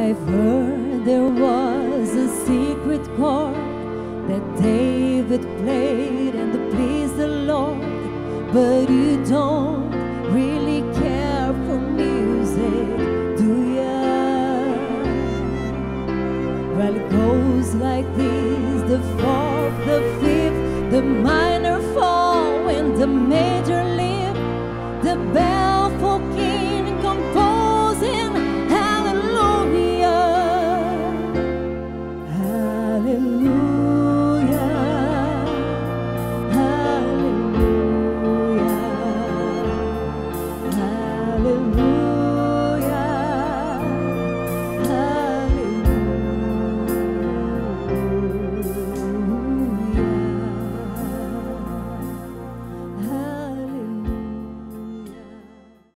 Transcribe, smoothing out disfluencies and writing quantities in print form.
I've heard there was a secret chord that David played and to please the Lord, but you don't really care for music, do ya? Well, it goes like this: the fourth, the fifth, the minor fall, and the major lift, the bell for king composing. Hallelujah, hallelujah, hallelujah, hallelujah.